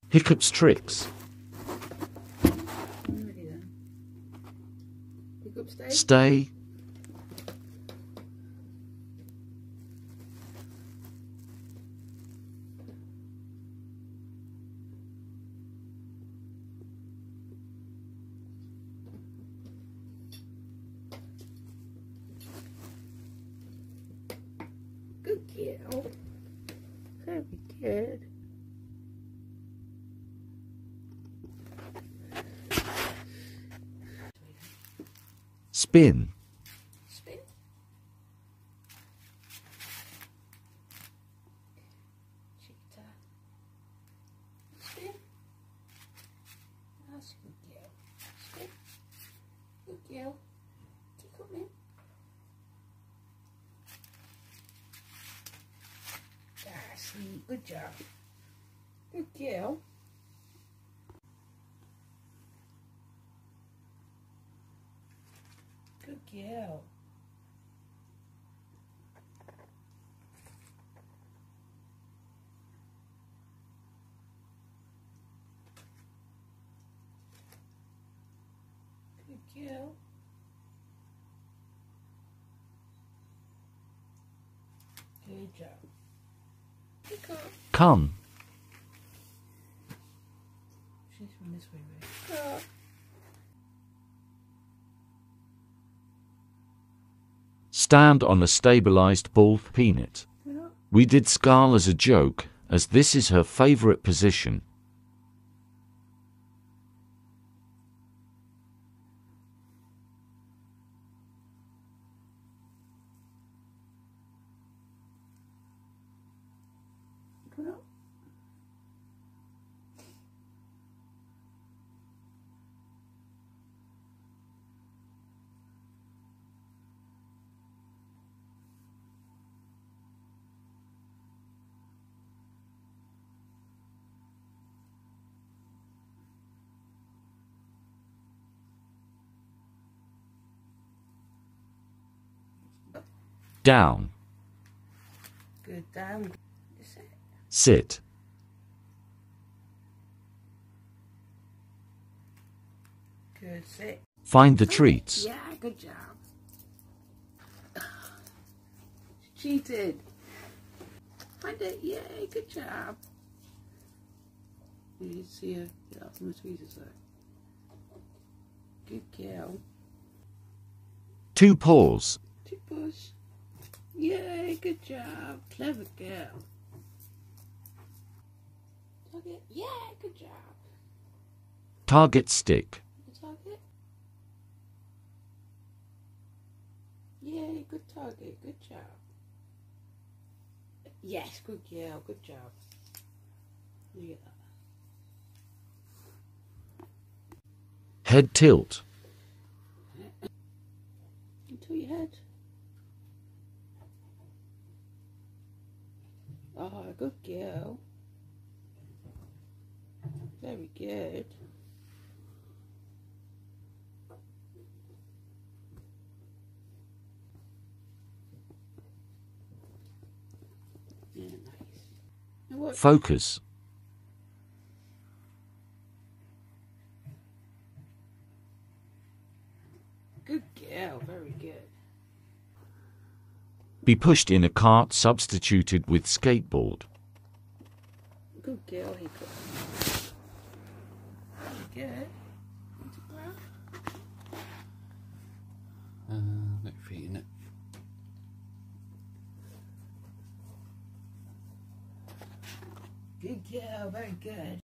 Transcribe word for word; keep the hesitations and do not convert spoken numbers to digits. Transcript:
Hiccup's tricks. Ready then. Hiccup, stay. Stay. Good girl. Very good. Spin. Spin. Cheetah. Spin. That's a good girl. Spin. Good girl. Keep coming. That's sweet. Good job. Good girl. Good girl. Good girl. Good job. Hiccup. Come. She's from this way, right? Hiccup. Stand on a stabilized ball peanut. We did Scarl as a joke, as this is her favorite position. Put up. Down. Good down. Sit. Sit. Good sit. Find the treats. Yeah, good job. She cheated. Find it. Yay, good job. You can see her get up from the tweezers side. Good girl. Two paws. Two paws. Yay, good job. Clever girl. Target. Yeah, good job. Target stick. Good target. Yay, good target. Good job. Yes, good girl. Good job. You get that. Head tilt. Into your head. Oh, good girl. Very good. Yeah, nice. Now what? Focus. Good girl. Very good. Be pushed in a cart substituted with skateboard. Good girl, Hiccup. Very good. Into ground. Uh, let feet in it. Good girl. Very good.